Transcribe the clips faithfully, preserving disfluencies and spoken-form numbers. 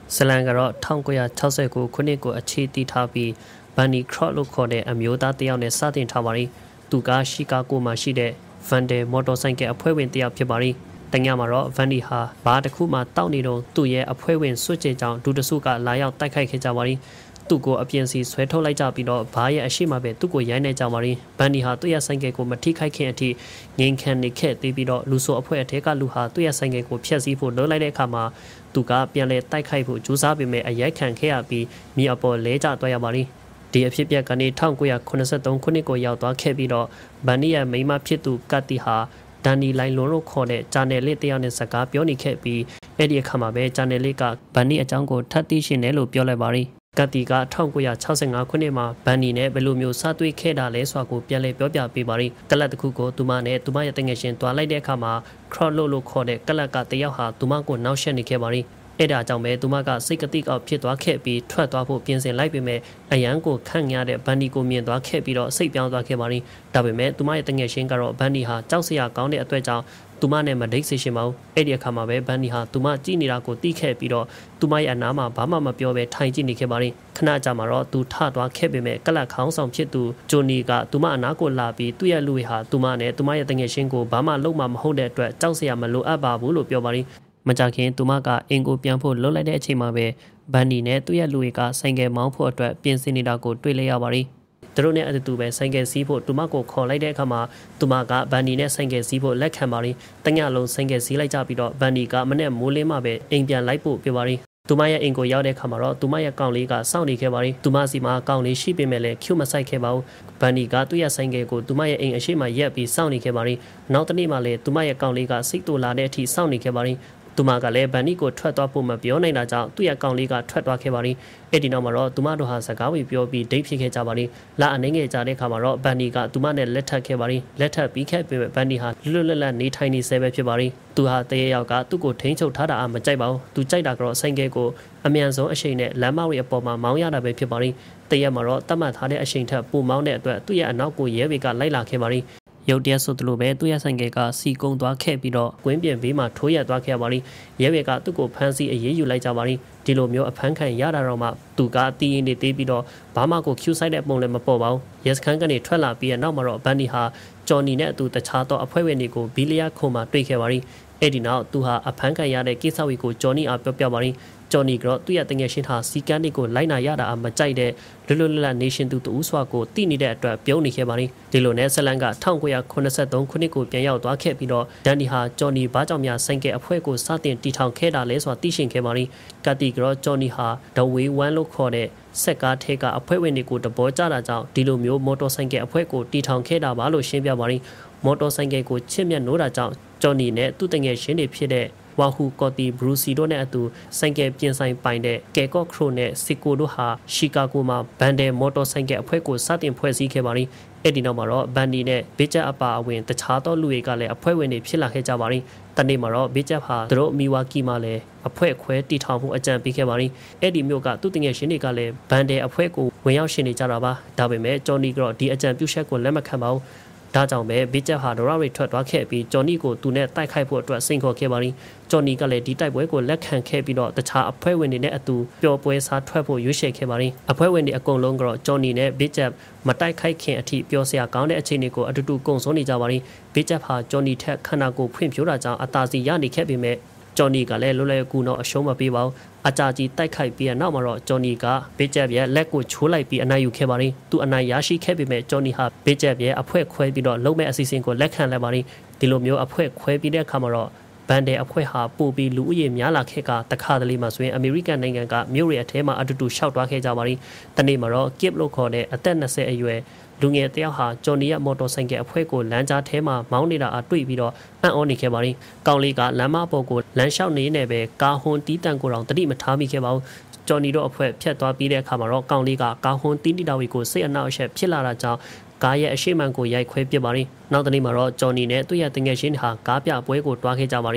ဆလန်ကတော့၁၉၆၉ခုနှစ်ကိုအခြေတည်ထားပြီးဘန်နီခရော့လို့ခေါ်တဲ့အမျိုးသားတယောက်နဲ့စတင်ထားပါရီသူကရှီကာဂိုမှာရှိတဲ့ဗန်ဒယ်မော်တော်ဆိုင်ကယ်အဖွဲ့ဝင်တယောက်ဖြစ်ပါရီတညမှာတော့ဗန်နီဟာဘားတစ်ခုမှတောက်နေတော့သူ့ရဲ့အဖွဲ့ဝင်စွတ်ချေကြောင်ဒူတဆုကလာရောက်တိုက်ခိုက်ခဲ့ကြပါရီသူ့ကိုအပြင်စီဆွဲထုတ်လိုက်ကြပြီးတော့ဘားရဲ့အရှိမပဲသူ့ကိုရိုင်းနေကြပါရီဗန်နီဟာသူ့ရဲ့ဆိုင်ကယ်ကိုမထိခိုက်ခင်အထိငိန်ခံနေခဲ့သေးပြီးတော့လူဆိုအဖွဲ့အထက်ကလူဟာသူ့ရဲ့ဆိုင်ကယ်ကိုဖျက်ဆီးဖို့လုပ်လိုက်တဲ့အခါမှာသူကပြန်လဲတိုက်ခိုက်ဖို့ကြိုးစားပေမဲ့အရိုက်ခံခဲ့ရပြီးမြေအပေါ်လဲကျသွားရပါရီဒီအဖြစ်အပျက်ကနေ၁၉၇၃ခုနှစ်ကိုရောက်သွားခဲ့ပြီးတော့ဗန်နီရဲ့မိန်းမဖြစ်သူကတ်တီဟာဒန်နီလိုင်လွန်လို့ခေါ်တဲ့ဂျာနယ်လေးတယောက်နဲ့စကားပြောနေခဲ့ပြီးအဲ့ဒီအခါမှာပဲဂျာနယ်လေးကဗန်နီအကြောင်းကိုထပ်သိရှင်တယ်လို့ပြောလိုက်ပါရီကတ်တီက၁၉၆၅ခုနှစ်မှာဗန်နီနဲ့ဘယ်လိုမျိုးစတွေ့ခဲ့တာလဲဆိုတာကိုပြန်လည်ပြောပြပေးပါရီကလပ်တစ်ခုကိုသူမနဲ့သူမရဲ့တငယ်ချင်းတွားလိုက်တဲ့အခါမှာခရော့လို့လို့ခေါ်တဲ့ကလပ်ကတယောက်ဟာသူမကိုနှောက်ယှက်နေခဲ့ပါရီအဲ့ဒါကြောင့်ပဲသူမကစိတ်ကတိကောက်ဖြစ်သွားခဲ့ပြီးထွက်သွားဖို့ပြင်ဆင်လိုက်ပေမဲ့အရန်ကိုခန့်ရတဲ့ဗန်နီကိုမြင်သွားခဲ့ပြီးတော့စိတ်ပြောင်းသွားခဲ့ပါရီဒါပေမဲ့သူမရဲ့တငယ်ချင်းကတော့ဗန်နီဟာကြောက်စရာကောင်းတဲ့အတွက်ကြောင့်သူမနဲ့မဒိတ်စေရှင်ပါဘူးအဲ့ဒီအခါမှာပဲဗန်နီဟာသူမကြည့်နေတာကိုသိခဲ့ပြီးတော့သူမရဲ့အနားမှာဘာမှမပြောဘဲထိုင်ကြည့်နေခဲ့ပါရီခဏကြာမှာတော့သူထသွားခဲ့ပေမဲ့ကလပ်ခေါင်းဆောင်ဖြစ်သူဂျိုနီကသူမအနားကိုလာပြီးသူ့ရဲ့လူတွေဟာသူမနဲ့သူမရဲ့တငယ်ချင်းကိုဘာမှလုပ်မှမဟုတ်တဲ့အတွက်ကြောက်စရာမလိုအပ်ပါဘူးလို့ပြောပါရီမကြခင်သူမကအင်ကိုပြန်ဖို့လှုပ်လိုက်တဲ့အချိန်မှာပဲဘန်နီနဲ့သူ့ရဲ့လူတွေကဆိုင်ကယ်မောင်းဖို့အတွက်ပြင်ဆင်နေတာကိုတွေ့လိုက်ရပါရီသူတို့နဲ့အတူတူပဲဆိုင်ကယ်စီးဖို့သူမကိုခေါ်လိုက်တဲ့အခါမှာသူမကဘန်နီနဲ့ဆိုင်ကယ်စီးဖို့လက်ခံပါရီတညလုံးဆိုင်ကယ်စီးလိုက်ကြပြီးတော့ဘန်နီကမနဲ့မိုးလင်းမှပဲအိမ်ပြန်လိုက်ဖို့ပြောပါရီသူမရဲ့အိမ်ကိုရောက်တဲ့အခါမှာတော့သူမရဲ့ကောင်လေးကစောင့်နေခဲ့ပါရီသူမစီမှာကောင်လေးရှိပေမဲ့လည်းကျူမဆိုင်ခဲ့ပါဘူးဘန်နီကသူ့ရဲ့ဆိုင်ကယ်ကိုသူမရဲ့အိမ်အရှိမရက်ပြီးစောင့်နေခဲ့ပါရီနောက်တနေ့မှလည်းသူမရဲ့ကောင်လေးကစိတ်တူလာတဲ့အထိစောင့်နေခဲ့ပါရီသူမကလည်းဗန်နီကိုထွက်သွားဖို့မပြောနိုင်တာကြောင့်သူ့ရဲ့ကောင်လေးကထွက်သွားခဲ့ပါရီအဲ့ဒီနောက်မှာတော့သူမတို့ဟာစကားဝေပြောပြီးဒိတ်ဖြစ်ခဲ့ကြပါရီလာအနေငယ်ကြတဲ့အခါမှာတော့ဗန်နီကသူမနဲ့လက်ထပ်ခဲ့ပါရီလက်ထပ်ပြီးခဲ့ပြီးဗန်နီဟာလွတ်လွတ်လပ်လပ်နေထိုင်နေဆဲပဲဖြစ်ပါရီသူဟာတရေရောက်ကသူ့ကိုထိန်းချုပ်ထားတာအမကြိုက်ပါဘူးသူကြိုက်တာကတော့ဆိုင်ကယ်ကိုအမြန်ဆုံးအရှိန်နဲ့လမ်းမတွေအပေါ်မှာမောင်းရတာပဲဖြစ်ပါရီတရက်မှာတော့တတ်မှတ်ထားတဲ့အရှိန်ထက်ပိုမောင်းတဲ့အတွက်သူ့ရဲ့အနောက်ကိုရဲတွေကလိုက်လာခဲ့ပါရီရုတ်တရက်ဆိုသလိုပဲသူ့ရဲ့ဆိုင်ကယ်ကစီကုံသွားခဲ့ပြီးတော့ကွင်းပြင်ဘေးမှာထိုးရက်သွားခဲ့ပါရီရဲတွေကသူ့ကိုဖမ်းဆီးအေးအေးယူလိုက်ကြပါရီဒီလိုမျိုးအဖမ်းခံရတာတော့မှသူကတီးရင်နေသေးပြီးတော့ဘာမှကို Q ဆိုင်တဲ့ပုံလည်းမပေါ်ပါဘူးရဲစခန်းကနေထွက်လာပြီးနောက်မှာတော့ဘန်နီဟာဂျော်နီနဲ့အတူတခြားသောအဖွဲ့ဝင်တွေကိုဘီလီယာခုံမှာတွေ့ခဲ့ပါရီအဲ့ဒီနောက်သူဟာအဖမ်းခံရတဲ့ကိစ္စတွေကိုဂျော်နီအားပြောပြပါရီဂျော်နီကတော့သူ့ရဲ့တငယ်ချင်းဟာစီကန်းတွေကိုလိုက်နာရတာအမကြိုက်တဲ့လွတ်လွတ်လပ်လပ်နေရှင်သူတူစွာကိုတည်နေတဲ့အတွက်ပြုံးနေခဲ့ပါရီဒီလိုနဲ့ဆလန်က၁၉၇၃ခုနှစ်ကိုပြန်ရောက်သွားခဲ့ပြီးတော့ဒန်နီဟာဂျော်နီဘာကြောင့်များဆိုင်ကယ်အဖွဲ့ကိုစတင်တီထောင်ခဲ့တာလဲဆိုတာသိရှိခဲ့ပါရီကတိကတော့ဂျော်နီဟာဒဝေးဝမ်လို့ခေါ်တဲ့စက်ကားထဲကအဖွဲ့ဝင်တွေကိုတဘောကြတာကြောင့်ဒီလိုမျိုးမော်တော်ဆိုင်ကယ်အဖွဲ့ကိုတီထောင်ခဲ့တာပါလို့ရှင်းပြပါရီမော်တော်ဆိုင်ကယ်ကိုချစ်မြတ်နိုးတာကြောင့်ဂျော်နီနဲ့သူ့တငယ်ချင်းတွေဖြစ်တဲ့ဝါဟူကော်တီဘရူစီတို့နဲ့အတူဆိုင်ကယ်ပြင်ဆိုင်ပိုင်တဲ့ကယ်ကော့ခရိုနဲ့စီကိုတို့ဟာရှီကာဂိုမှာဘန်ဒယ်မော်တော်ဆိုင်ကယ်အဖွဲ့ကိုစတင်ဖွဲ့စည်းခဲ့ပါရီအဲ့ဒီနောက်မှာတော့ဘန်နီနဲ့ဘေးချက်အပါအဝင်တခြားသောလူတွေကလည်းအဖွဲ့ဝင်တွေဖြစ်လာခဲ့ကြပါရီတနေ့မှာတော့ဘေးချက်ဟာသူတို့မီဝါကီမှာလည်းအဖွဲ့ခွဲတီထောင်မှုအကြံပေးခဲ့ပါရီအဲ့ဒီမျိုးကသူ့တငယ်ချင်းတွေကလည်းဘန်ဒယ်အဖွဲ့ကိုဝင်ရောက်ရှင်နေကြတာပါဒါပေမဲ့ဂျော်နီကတော့ဒီအကြံပြုချက်ကိုလက်မခံပါဘူးဒါကြောင့်ပဲဘေးချက်ဟာဒရာရီထွက်သွားခဲ့ပြီးဂျော်နီကိုသူနဲ့တိုက်ခိုက်ဖို့အတွက်စိန်ခေါ်ခဲ့ပါရီဂျော်နီကလည်းဒီတိုက်ပွဲကိုလက်ခံခဲ့ပြီးတော့တခြားအဖွဲ့ဝင်တွေနဲ့အတူပျော်ပွဲစားထွက်ဖို့ရွေးချယ်ခဲ့ပါရီအဖွဲ့ဝင်တွေအကုန်လုံးကတော့ဂျော်နီနဲ့ဘေးချက်မတိုက်ခိုက်ခင်အထိပျော်စရာကောင်းတဲ့အခြေအနေကိုအတူတူကုံဆုံးနေကြပါရီဘေးချက်ဟာဂျော်နီထက်ခန္ဓာကိုယ်ဖွင့်ဖြိုးတာကြောင့်အသာစီရနေခဲ့ပေမဲ့ဂျော်နီကလည်းလွယ်လွယ်ကူတော့အရှုံးမပေးပါဘူးအကြာကြီးတိုက်ခိုက်ပြီးနောက်မှာတော့ဂျော်နီကဘေးချက်ရဲ့လက်ကိုချိုးလိုက်ပြီးအနိုင်ယူခဲ့ပါရီသူအနိုင်ရရှိခဲ့ပေမဲ့ဂျော်နီဟာဘေးချက်ရဲ့အဖွဲ့ခွဲပြီးတော့လုံမဲ့အစီအစဉ်ကိုလက်ခံလိုက်ပါရီဒီလိုမျိုးအဖွဲ့ခွဲပြီးတဲ့အခါမှာတော့ဘန်ဒယ်အဖွဲ့ဟာပို့ပြီးလူဦးရေများလာခဲ့ကတခါတလေမှာဆိုရင်အမေရိကန်နိုင်ငံကမြို့ရဲ့အထဲမှာအတူတူရှောက်သွားခဲ့ကြပါရီတနေ့မှာတော့ကစ်လို့ခေါ်တဲ့အသက်၂၀အရွယ်လူငယ်တယောက်ဟာဂျော်နီရဲ့မော်တော်ဆိုင်ကယ်အဖွဲ့ကိုလမ်းကြားထဲမှာမောင်းနေတာအတွေ့ပြီးတော့အံ့ဩနေခဲ့ပါရီကောင်လေးကလမ်းမပေါ်ကိုလမ်းလျှောက်နေနေပဲကာဟွန်တီးတန်ကိုတောင်တတိမထားမိခဲ့ပါဘူးဂျော်နီတို့အဖွဲ့ဖြတ်သွားပြီးတဲ့အခါမှာတော့ကောင်လေးကကာဟွန်တီးတီတာဝီကိုစိတ်အနှောက်အယှက်ဖြစ်လာတာကြောင့်ကားရဲ့အရှိမန်ကိုရိုက်ခွဲပစ်ပါရီနောက်တနေ့မှာတော့ဂျော်နီနဲ့သူ့ရဲ့တငယ်ချင်းဟာကားပြပွဲကိုတွားခဲ့ကြပါရီ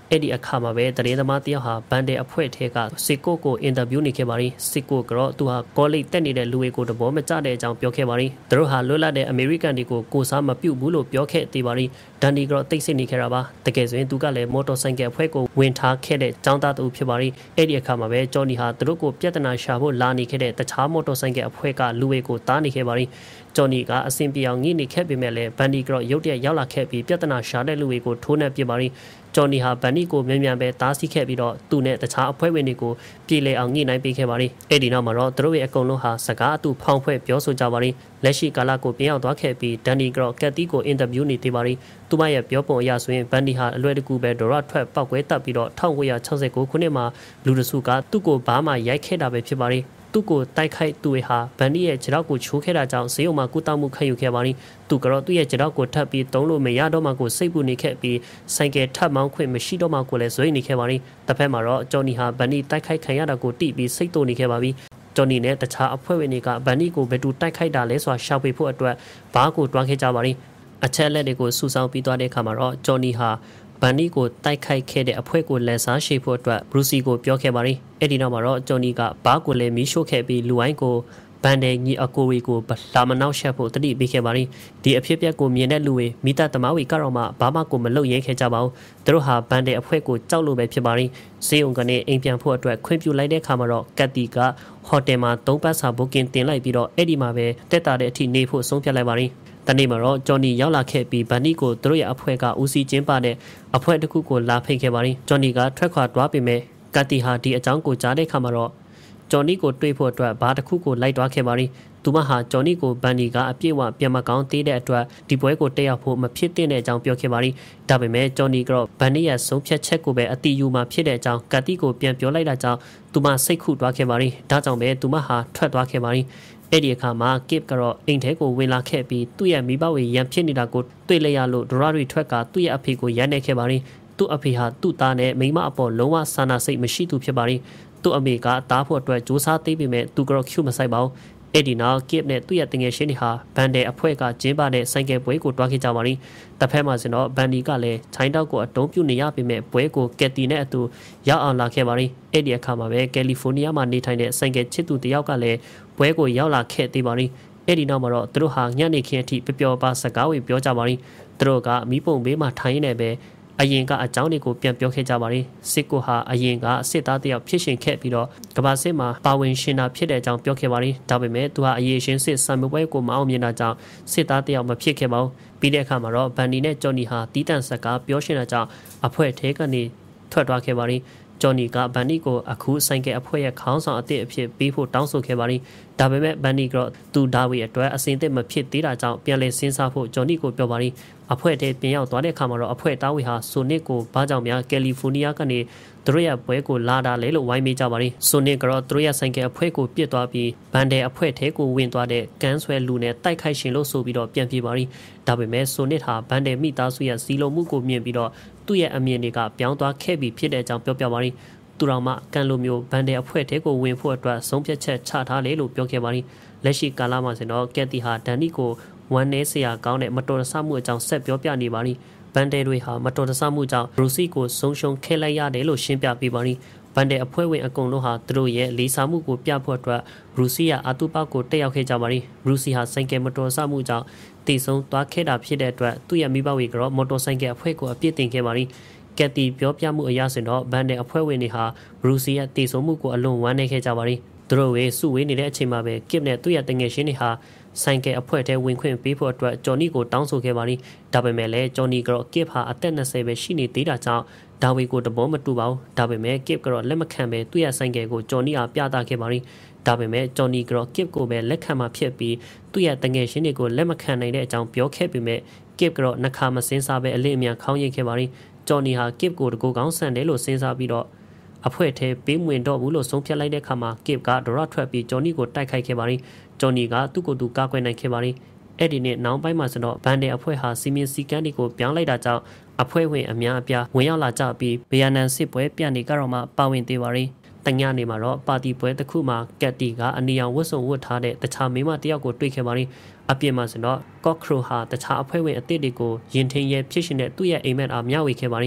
အဲ့ဒီအခါမှာပဲတရင်သမားတယောက်ဟာဘန်ဒဲအဖွဲ့ထဲကစစ်ကိုကိုအင်တာဗျူးနေခဲ့ပါရီစစ်ကိုကတော့သူဟာကောလိပ်တက်နေတဲ့လူတွေကိုတဘောမကျတဲ့အကြောင်းပြောခဲ့ပါရီသူတို့ဟာလွတ်လပ်တဲ့အမေရိကန်တွေကိုကိုစားမပြုတ်ဘူးလို့ပြောခဲ့သေးပါရီဒန်ဒီကတော့တိတ်ဆိတ်နေခဲ့တာပါတကယ်ဆိုရင်သူကလည်းမော်တော်ဆိုင်ကယ်အဖွဲ့ကိုဝင်ထားခဲ့တဲ့ចောင်းသားတူဖြစ်ပါရီအဲ့ဒီအခါမှာပဲဂျော်နီဟာသူတို့ကိုပြဿနာရှာဖို့လာနေခဲ့တဲ့တခြားမော်တော်ဆိုင်ကယ်အဖွဲ့ကလူတွေကိုတားနေခဲ့ပါရီဂျော်နီကအဆင်ပြေအောင်ငိနေခဲ့ပေမဲ့လည်းဘန်ဒီကတော့ရုတ်တရက်ရောက်လာခဲ့ပြီးပြဿနာရှာတဲ့လူတွေကိုထိုးနှက်ပြပါရီဂျော်နီဟာဘန်နီကိုမြန်မြန်ပဲတားဆီးခဲ့ပြီးတော့သူနဲ့တခြားအဖွဲ့ဝင်တွေကိုပြည်လဲအောင်ညှိနှိုင်းပေးခဲ့ပါရီအဲ့ဒီနောက်မှာတော့သူတို့ရဲ့အကုန်လုံးဟာစကားအတူဖောင်းဖွဲ့ပြောဆိုကြပါရီလက်ရှိကာလကိုပြန်ရောက်သွားခဲ့ပြီးဒန်နီကတော့ကက်တီကိုအင်တာဗျူးနေသေးပါရီသူမရဲ့ပြောပုံအရဆိုရင်ဘန်နီဟာအလွယ်တကူပဲဒေါ်ရထွက်ပောက်ကွဲတက်ပြီးတော့၁၉၆၉ခုနှစ်မှာလူတစုကသူ့ကိုဘာမှရိုက်ခဲ့တာပဲဖြစ်ပါရီသူ့ကိုတိုက်ခိုက်သူတွေဟာဘန်နီရဲ့ခြေထောက်ကိုချိုးခဲ့တာကြောင့်ဈေးုံမှာကုသမှုခံယူခဲ့ပါရီသူကတော့သူ့ရဲ့ခြေထောက်ကိုထပ်ပြီးတုံးလို့မရတော့မှကိုစိတ်ပူနေခဲ့ပြီးဆိုင်ကယ်ထပ်မောင်းခွင့်မရှိတော့မှကိုလည်းဇွေးနေခဲ့ပါရီတစ်ဖက်မှာတော့ဂျော်နီဟာဘန်နီတိုက်ခိုက်ခံရတာကိုတိပြီးစိတ်တုန်နေခဲ့ပါပြီဂျော်နီနဲ့တခြားအဖွဲ့ဝင်တွေကဘန်နီကိုဘယ်သူတိုက်ခိုက်တာလဲဆိုတာရှာဖွေဖို့အတွက်ဘားကိုတွားခဲ့ကြပါရီအချက်လက်တွေကိုစူဆောင်းပြီးသွားတဲ့အခါမှာတော့ဂျော်နီဟာဘန်နီကိုတိုက်ခိုက်ခဲ့တဲ့အဖွဲ့ကိုလက်စားရှိဖို့အတွက်ဘရူစီကိုပြောခဲ့ပါရီအဲ့ဒီနောက်မှာတော့ဂျော်နီကဘားကိုလည်းမီးရှို့ခဲ့ပြီးလူဝိုင်းကိုဘန်ဒဲညီအကိုဝီကိုလာမနောက်ရှက်ဖို့တတိပေးခဲ့ပါရီဒီအဖြစ်အပျက်ကိုမြင်တဲ့လူတွေမိသားသမားဝီကတော့မှဘာမှကိုမလုပ်ရဲခဲ့ကြပါဘူးသူတို့ဟာဘန်ဒဲအဖွဲ့ကိုကြောက်လို့ပဲဖြစ်ပါရီစေုံကနေအိမ်ပြန်ဖို့အတွက်ခွင့်ပြုလိုက်တဲ့အခါမှာတော့ကက်တီကဟိုတယ်မှာသုံးပတ်စာဘုတ်ကင်တင်လိုက်ပြီးတော့အဲ့ဒီမှာပဲတက်တာတဲ့အထိနေဖို့ဆုံးဖြတ်လိုက်ပါရီတနေ့မှာတော့ဂျော်နီရောက်လာခဲ့ပြီးဘန်နီကိုသူတို့ရဲ့အဖွဲ့ကဦးစီးကျင်းပတဲ့အဖွဲ့တစ်ခုကိုလာဖိတ်ခဲ့ပါရီဂျော်နီကထွက်ခွာသွားပေမဲ့ကက်တီဟာဒီအကြောင်းကိုကြားတဲ့အခါမှာတော့ဂျော်နီကိုတွေ့ဖို့အတွက်ဘာတစ်ခုကိုလိုက်သွားခဲ့ပါရီသူမဟာဂျော်နီကိုဘန်နီကအပြည့်အဝပြန်မကောင်းသေးတဲ့အတွက်ဒီပွဲကိုတက်ရောက်ဖို့မဖြစ်တဲ့အကြောင်းပြောခဲ့ပါရီဒါပေမဲ့ဂျော်နီကတော့ဘန်နီရဲ့ဆုံးဖြတ်ချက်ကိုပဲအတီယူမှဖြစ်တဲ့အကြောင်းကက်တီကိုပြန်ပြောလိုက်တာကြောင့်သူမစိတ်ခုသွားခဲ့ပါရီဒါကြောင့်ပဲသူမဟာထွက်သွားခဲ့ပါရီအဲ့ဒီအခါမှာကစ်ကတော့အိမ်ထဲကိုဝင်လာခဲ့ပြီးသူ့ရဲ့မိဘဝင်ရန်ဖြစ်နေတာကိုတွေ့လိုက်ရလို့ဒရာရီထွက်ကသူ့ရဲ့အဖေကိုရန်နေခဲ့ပါရီသူ့အဖေဟာသူ့သားနဲ့မိမအပေါ်လုံးဝစာနာစိတ်မရှိသူဖြစ်ပါရီသူ့အမေကတားဖို့အတွက်စူးစမ်းသေးပေမဲ့သူကတော့ကျူမဆိုင်ပါဘူးအဲ့ဒီနောက်ကစ်နဲ့သူ့ရဲ့တငယ်ချင်းတွေဟာဘန်ဒဲအဖွဲ့ကကျင်းပတဲ့ဆိုင်ကယ်ပွဲကိုတွားခဲ့ကြပါရီတစ်ဖက်မှာဆိုတော့ဘန်ဒီကလည်းချိုင်းတောက်ကိုအတုံးပြုနေရပေမဲ့ပွဲကိုကက်တီနဲ့အတူရောက်အောင်လာခဲ့ပါရီအဲ့ဒီအခါမှာပဲကယ်လီဖိုးနီးယားမှာနေထိုင်တဲ့ဆိုင်ကယ်ချစ်သူတယောက်ကလည်းပွဲကိုရောက်လာခဲ့သေးပါရီအဲ့ဒီနောက်မှာတော့သူတို့ဟာညနေခင်းအထိပျော်ပျော်ပါစကားဝေပြောကြပါရီသူတို့ကမီးပုံဘေးမှာထိုင်နေပဲအရင်ကအကြောင်းတွေကိုပြန်ပြောခဲ့ကြပါရီစစ်ကိုဟာအရင်ကစစ်သားတယောက်ဖြစ်ရှင်ခဲ့ပြီးတော့ကမ္ဘာစစ်မှာပါဝင်ရှင်တာဖြစ်တဲ့အကြောင်းပြောခဲ့ပါရီဒါပေမဲ့သူဟာအရေးရှင်စစ်ဆံမပွဲကိုမအောင်မြင်တာကြောင့်စစ်သားတယောက်မဖြစ်ခဲ့ပါဘူးပြီးတဲ့အခါမှာတော့ဘန်နီနဲ့ဂျော်နီဟာတီးတန့်စကားပြောရှင်တာကြောင့်အဖွဲ့ထဲကနေထွက်သွားခဲ့ပါရီဂျော်နီကဘန်နီကိုအခုဆိုင်ကယ်အဖွဲ့ရဲ့ခေါင်းဆောင်အသစ်အဖြစ်ပေးဖို့တောင်းဆိုခဲ့ပါရီဒါပေမဲ့ဘန်နီကသူဒါဝီအတွက်အစင်သစ်မဖြစ်သေးတာကြောင့်ပြန်လည်စဉ်းစားဖို့ဂျော်နီကိုပြောပါရီအဖွဲ့ထဲပြန်ရောက်သွားတဲ့အခါမှာတော့အဖွဲ့တာဝီဟာဆိုနစ်ကိုဘာကြောင့်များကယ်လီဖိုးနီးယားကနေသူတို့ရဲ့ပွဲကိုလာတာလဲလို့ဝိုင်းမေးကြပါရီဆိုနစ်ကတော့သူတို့ရဲ့ဆိုင်ကယ်အဖွဲ့ကိုပြစ်သွားပြီးဘန်ဒဲအဖွဲ့ထဲကိုဝင်သွားတဲ့ကန်းဆွဲလူနဲ့တိုက်ခိုက်ရှင်လို့ဆိုပြီးတော့ပြန်ပြေးပါရီဒါပေမဲ့ဆိုနစ်ဟာဘန်ဒဲမိသားစုရဲ့စီလုံးမှုကိုမြင်ပြီးတော့သူ့ရဲ့အမြင်တွေကပြောင်းသွားခဲ့ပြီးဖြစ်တဲ့အကြောင်းပြောပြပါရီသူတော်မှကန်လိုမျိုးဘန်ဒဲအဖွဲ့ထဲကိုဝင်ဖို့အတွက်ဆုံးဖြတ်ချက်ချထားလေလို့ပြောခဲ့ပါရီလက်ရှိကာလမှာဆိုတော့ကက်တီဟာဒန်နီကိုဝမ်နဲစရာကောင်းတဲ့မတော်တဆမှုအကြောင်းဆက်ပြောပြနေပါရီဘန်ဒဲတွေဟာမတော်တဆမှုကြောင့်ဘရူစီကိုဆုံးရှုံးခဲ့လိုက်ရတယ်လို့ရှင်းပြပေးပါရီဘန်ဒဲအဖွဲ့ဝင်အကုန်လုံးဟာသူတို့ရဲ့လေးစားမှုကိုပြဖို့အတွက်ဘရူစီရဲ့အာတူပေါက်ကိုတက်ရောက်ခဲ့ကြပါရီဘရူစီဟာဆိုင်ကယ်မတော်တဆမှုကြောင့်တည်ဆုံးသွားခဲ့တာဖြစ်တဲ့အတွက်သူ့ရဲ့မိဘဝေကတော့မော်တော်ဆိုင်ကယ်အဖွဲ့ကိုအပြစ်တင်ခဲ့ပါရီကက်တီပြောပြမှုအရဆိုတော့ဘန်ဒဲအဖွဲ့ဝင်တွေဟာဘရူစီရဲ့တည်ဆုံးမှုကိုအလွန်ဝမ်းနည်းခဲ့ကြပါရီသူတို့ဝေစုဝေးနေတဲ့အချိန်မှာပဲကစ်နဲ့သူ့ရဲ့တငယ်ချင်းတွေဟာဆိုင်ကယ်အဖွဲ့ထဲဝင်ခွင့်ပေးဖို့အတွက်ဂျော်နီကိုတောင်းဆိုခဲ့ပါရီဒါပေမဲ့လည်းဂျော်နီကတော့ကစ်ဟာအသက်၂၀ပဲရှိနေသေးတာကြောင့်ဒါဝီကိုတဘောမတူပါဘူးဒါပေမဲ့ကစ်ကတော့လက်မခံပဲသူ့ရဲ့ဆိုင်ကယ်ကိုဂျော်နီအားပြသခဲ့ပါရီဒါပေမဲ့ဂျော်နီကတော့ကစ်ကိုပဲလက်ခံမှဖြစ်ပြီးသူ့ရဲ့တငယ်ချင်းတွေကိုလက်မခံနိုင်တဲ့အကြောင်းပြောခဲ့ပေမဲ့ကစ်ကတော့နှခါမစင်းစားပဲအလင်းအမြန်ခေါင်းရိပ်ခဲ့ပါရီဂျော်နီဟာကစ်ကိုတကူကောင်းဆန်တယ်လို့စဉ်းစားပြီးတော့အဖွဲ့ထဲပေးမဝင်တော့ဘူးလို့ဆုံးဖြတ်လိုက်တဲ့အခါမှာကစ်ကဒရထွက်ပြီးဂျော်နီကိုတိုက်ခိုက်ခဲ့ပါရီဂျော်နီကသူ့ကိုယ်သူကာကွယ်နိုင်ခဲ့ပါရီအဲ့ဒီနေ့နောက်ပိုင်းမှာဆိုတော့ဘန်ဒဲအဖွဲ့ဟာစီမင်းစီကန်းတွေကိုပြောင်းလိုက်တာကြောင့်အဖွဲ့ဝင်အများအပြားဝင်ရောက်လာကြပြီးဗီယက်နမ်စစ်ပွဲပြန်နေကြတော့မှပါဝင်သေးပါရီတညနေမှာတော့ပါတီပွဲတစ်ခုမှာကက်တီကအနီရောင်ဝတ်စုံဝတ်ထားတဲ့တခြားမိမတယောက်ကိုတွေ့ခဲ့ပါရီအပြင်မှာဆိုတော့ကော့ခရိုဟာတခြားအဖွဲ့ဝင်အသစ်တွေကိုရင်ထင်းရဲဖြစ်ရှင်တဲ့သူ့ရဲ့အိမ်မက်အားမျှဝေခဲ့ပါရီ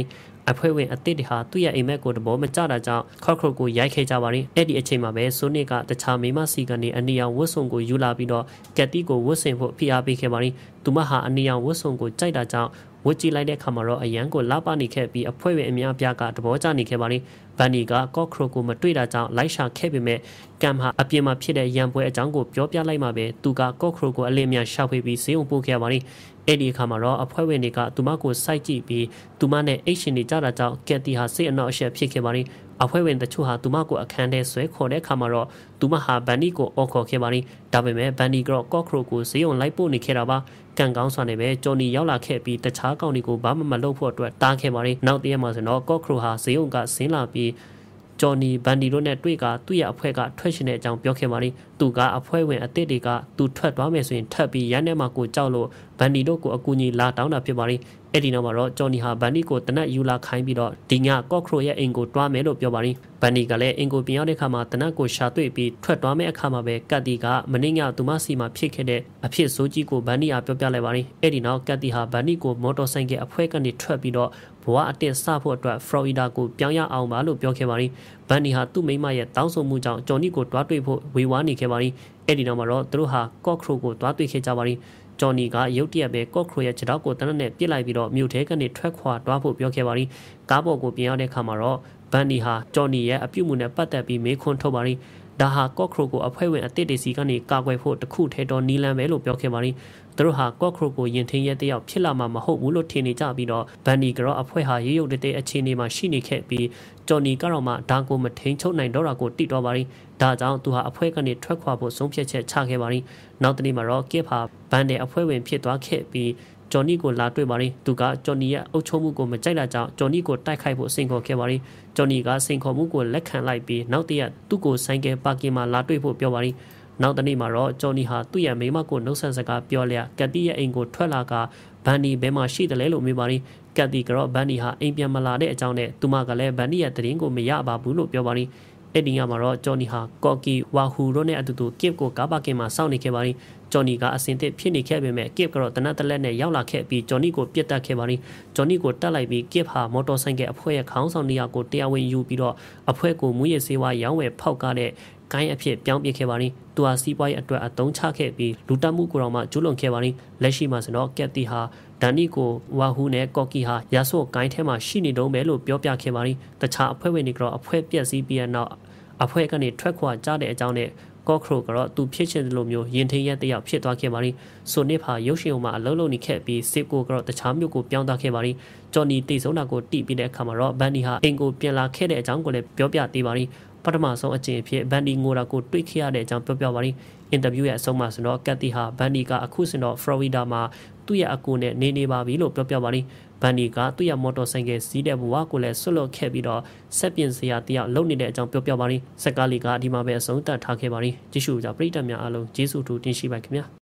အဖွဲဝင်အသစ်တွေဟာသူ့ရဲ့အိမ်မက်ကိုတဘောမကြတာကြောင့်ခေါခရိုကိုရိုက်ခဲ့ကြပါရင်အဲ့ဒီအချိန်မှာပဲဆိုနစ်ကတခြားမိမစီကနေအနီရောင်ဝတ်စုံကိုယူလာပြီးတော့ကက်တီကိုဝတ်ဆင်ဖို့ဖိအားပေးခဲ့ပါရင်သူမဟာအနီရောင်ဝတ်စုံကိုကြိုက်တာကြောင့်ဝတ်ကြည့်လိုက်တဲ့အခါမှာတော့အရန်ကိုလာပနေခဲ့ပြီးအဖွဲဝင်အများအပြားကတဘောကျနေခဲ့ပါရင်ဘန်နီကကော့ခရိုကိုမတွေ့တာကြောင့်လိုက်ရှာခဲ့ပေမဲ့ကမ်ဟာအပြင်မှာဖြစ်တဲ့ရန်ပွဲအကြောင်းကိုပြောပြလိုက်မှပဲသူကကော့ခရိုကိုအလင်းများရှောက်ဖေးပြီးဈေးုံပို့ခဲ့ပါရင်အဲ့ဒီအခါမှာတော့အဖွဲဝင်တွေကသူမကိုစိုက်ကြည့်ပြီးသူမနဲ့အိတ်ရှင်နေကြတာကြောင့်ကက်တီဟာစိတ်အနှောက်အယှက်ဖြစ်ခဲ့ပါရင်အဖွဲဝင်တချို့ဟာသူမကိုအခန်းထဲဆွဲခေါ်တဲ့အခါမှာတော့သူမဟာဘန်နီကိုအော်ခေါ်ခဲ့ပါရင်ဒါပေမဲ့ဘန်နီကတော့ကော့ခရိုကိုဈေးုံလိုက်ပို့နေခဲ့တာပါကန်ကောင်းစွာနဲ့ပဲဂျော်နီရောက်လာခဲ့ပြီးတခြားကောင်တွေကိုဘာမှမလုပ်ဖို့အတွက်တားခဲ့ပါရင်နောက်တရက်မှာဆိုတော့ကော့ခရိုဟာဈေးုံကဆင်းလာပြီးဂျော်နီဘန်ဒီတို့နဲ့တွေ့ကသူ့ရဲ့အဖွဲ့ကထွက်ရှင်တဲ့အကြောင်းပြောခဲ့ပါလိမ့်သူကအဖွဲဝင်အသစ်တွေကသူထွက်သွားမယ်ဆိုရင်ထပ်ပြီးရန်ထဲမှာကိုကြောက်လို့ဘန်ဒီတို့ကိုအကူအညီလာတောင်းတာဖြစ်ပါလိမ့်အဲ့ဒီနောက်မှာတော့ဂျော်နီဟာဘန်ဒီကိုတနက်ယူလာခိုင်းပြီးတော့ဒီညကော့ခရိုရဲ့အိမ်ကိုတွားမယ်လို့ပြောပါလိမ့်ဘန်ဒီကလည်းအိမ်ကိုပြန်ရောက်တဲ့အခါမှာတနက်ကိုရှာတွေ့ပြီးထွက်သွားမယ့်အခါမှာပဲကတ်တီကမင်းညသူမစီမှာဖြစ်ခဲ့တဲ့အဖြစ်ဆိုးကြီးကိုဘန်ဒီအားပြောပြလိုက်ပါလိမ့်အဲ့ဒီနောက်ကတ်တီဟာဘန်ဒီကိုမော်တော်ဆိုင်ကအဖွဲ့ကနေထွက်ပြီးတော့ဘဝအတင်စဖို့အတွက်ဖလော်ရီဒါကိုပြောင်းရအောင်ပါလို့ပြောခဲ့ပါလိမ့်ဘန်ဒီဟာသူ့မိမရဲ့တောင်းဆိုမှုကြောင့်ဂျော်နီကိုတွားတွေ့ဖို့ဝေဝါးနေခဲ့ပါလိမ့်အဲ့ဒီနောက်မှာတော့သူတို့ဟာကော့ခရိုကိုတွားတွေ့ခဲ့ကြပါလိမ့်ဂျော်နီကရုတ်တရက်ပဲကော့ခရိုရဲ့ခြေထောက်ကိုတနက်နဲ့ပြစ်လိုက်ပြီးတော့မြို့ထဲကနေထွက်ခွာတွားဖို့ပြောခဲ့ပါလိမ့်ကားပေါ်ကိုပြင်ရောက်တဲ့အခါမှာတော့ဘန်ဒီဟာဂျော်နီရဲ့အပြုတ်မှုနဲ့ပတ်သက်ပြီးမေးခွန်းထုတ်ပါလိမ့်ဒါဟာကော့ခရိုကိုအဖွဲ့ဝင်အသစ်တွေစီကနေကာကွယ်ဖို့တခုထဲတော့နီလန်ပဲလို့ပြောခဲ့ပါလိမ့်သူတို့ဟာကော့ခရိုကိုယင်ထင်းရဲတယောက်ဖြစ်လာမှာမဟုတ်ဘူးလို့ထင်နေကြပြီးတော့ဘန်ဒီကတော့အဖွဲ့ဟာရေရုပ်တတဲ့အခြေအနေမှာရှိနေခဲ့ပြီးဂျော်နီကတော့မှဒါကိုမထိန်ချုပ်နိုင်တော့တာကိုတိတော့ပါလိမ့်ဒါကြောင့်သူဟာအဖွဲ့ကနေထွက်ခွာဖို့ဆုံးဖြတ်ချက်ချခဲ့ပါလိမ့်နောက်တနေ့မှာတော့ကစ်ဟာဘန်တဲ့အဖွဲ့ဝင်ဖြစ်သွားခဲ့ပြီးဂျော်နီကိုလာတွေ့ပါလိမ့်သူကဂျော်နီရဲ့အုပ်ချုပ်မှုကိုမကြိုက်တာကြောင့်ဂျော်နီကိုတိုက်ခိုက်ဖို့စိန်ခေါ်ခဲ့ပါလိမ့်ဂျော်နီကစိန်ခေါ်မှုကိုလက်ခံလိုက်ပြီးနောက်တရက်သူ့ကိုဆိုင်ကယ်ပါကင်မှာလာတွေ့ဖို့ပြောပါလိမ့်နောက်တနေ့မှာတော့ဂျော်နီဟာသူ့ရဲ့မိမကိုနှုတ်ဆက်စကားပြောလျက်ကတ်တီရဲ့အိမ်ကိုထွက်လာကဘန်နီဘဲမှာရှိတယ်လေလို့မေးပါလိမ့်ကတ်တီကတော့ဘန်နီဟာအိမ်ပြန်မလာတဲ့အကြောင်းနဲ့သူမကလည်းဘန်နီရဲ့တရင်ကိုမရပါဘူးလို့ပြောပါလိမ့်အဲ့ဒီညမှာတော့ဂျော်နီဟာကော်ကီဝါဟူတို့နဲ့အတူတူကစ်ကိုကားပါကင်မှာစောင့်နေခဲ့ပါလိမ့်ဂျော်နီကအစင်တစ်ဖြစ်နေခဲ့ပေမဲ့ကစ်ကတော့တနက်တလက်နဲ့ရောက်လာခဲ့ပြီးဂျော်နီကိုပြစ်တက်ခဲ့ပါလိမ့်ဂျော်နီကိုတက်လိုက်ပြီးကစ်ဟာမော်တော်ဆိုင်ကယ်အဖွဲ့ရဲ့ခေါင်းဆောင်နေရာကိုတရားဝင်ယူပြီးတော့အဖွဲ့ကိုမူရည်စေဝါရောင်းဝယ်ဖောက်ကားတဲ့ကိုင်းအဖြစ်ပြောင်းပြခဲ့ပါလိမ့်သူဟာစီးပွားရေးအတွက်အသုံးချခဲ့ပြီးလူတက်မှုကိုတော့မှကျူးလွန်ခဲ့ပါလိမ့်လက်ရှိမှာဆိုတော့ကက်တီဟာဒန်နီကိုဝါဟူနဲ့ကော်ကီဟာရာဆို့ကိုင်းထဲမှာရှိနေတော့မယ်လို့ပြောပြခဲ့ပါလိမ့်တခြားအဖွဲ့ဝင်တွေကတော့အဖွဲ့ပြက်စီးပြီးနောက်အဖွဲ့ကနေထွက်ခွာကြတဲ့အကြောင်းနဲ့ကော့ခရိုကတော့သူဖြစ်ချင်တယ်လို့မျိုးရင်ထင်းရက်တယောက်ဖြစ်သွားခဲ့ပါလိမ့်ဆိုနစ်ဟာရုပ်ရှင်ုံမှာအလုံးလုံးနေခဲ့ပြီးစစ်ကိုကတော့တခြားမျိုးကိုပြောင်းသွားခဲ့ပါလိမ့်ဂျော်နီတိတ်ဆုံးတာကိုတိပြီးတဲ့အခါမှာတော့ဘန်နီဟာအင်ကိုပြန်လာခဲ့တဲ့အကြောင်းကိုလည်းပြောပြသေးပါလိမ့်ပထမဆုံးအကျင့်အဖြစ်ဘန်ဒီငိုတာကိုတွေ့ခဲ့ရတဲ့အကြောင်းပြောပြပါလိမ့်အင်တာဗျူးရဲ့အဆုံးမှာဆိုတော့ကတ်တီဟာဘန်ဒီကအခုစင်တော့ဖလော်ရီဒါမှာသူ့ရဲ့အကူနဲ့နေနေပါပြီလို့ပြောပြပါလိမ့်ဘန်ဒီကသူ့ရဲ့မော်တော်ဆိုင်ကယ်စီးတဲ့ဘဝကိုလည်းဆွတ်လွတ်ခဲ့ပြီးတော့ဆက်ပြင်စရာတယောက်လုံနေတဲ့အကြောင်းပြောပြပါလိမ့်စက်ကားလီကဒီမှာပဲအဆုံးသတ်ထားခဲ့ပါလိမ့်ကြည့်ရှုကြပရိသတ်များအားလုံးကျေးဇူးတူတင်ရှိပါခင်ဗျာ